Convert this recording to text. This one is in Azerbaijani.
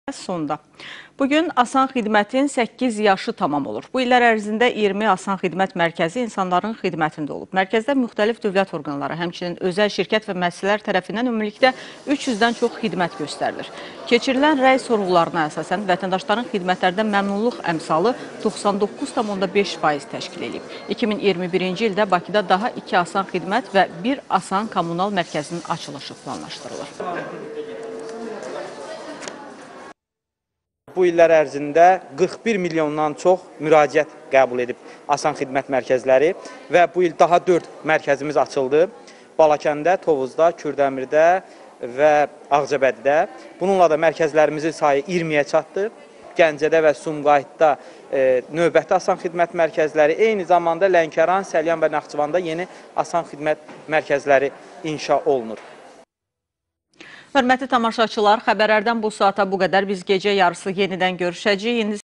Sonda. Bugün Asan Xidmətin 8 yaşı tamam olur. Bu illər ərzində 20 Asan Xidmət mərkəzi insanların xidmətində olub. Mərkəzdə müxtəlif dövlət orqanları, həmçinin özəl şirkət və müəssisələr tərəfindən ümumilikdə 300-dən çox xidmət göstərilir. Keçirilən rəy sorğularına əsasən vətəndaşların xidmətlərdən məmnunluq əmsalı 99,5% təşkil edib. 2021-ci ildə Bakıda daha 2 Asan Xidmət və 1 Asan Kommunal mərkəzinin açılışı planlaşdırılır. Bu illər ərzində 41 milyondan çox müraciət qəbul edib Asan Xidmət mərkəzləri və bu il daha 4 mərkəzimiz açıldı. Balakəndə, Tovuzda, Kürdəmirdə və Ağcabədidə. Bununla da mərkəzlərimizin sayı 20-yə çatdı. Gəncədə və Sumqayıtda növbəti Asan Xidmət mərkəzləri, eyni zamanda Lənkəran, Səlyan və Naxçıvanda yeni Asan Xidmət mərkəzləri inşa olunur. Hörmətli tamaşaçılar, xəbərlərdən bu saata bu qədər. Biz gecə yarısı yenidən görüşəcəyik.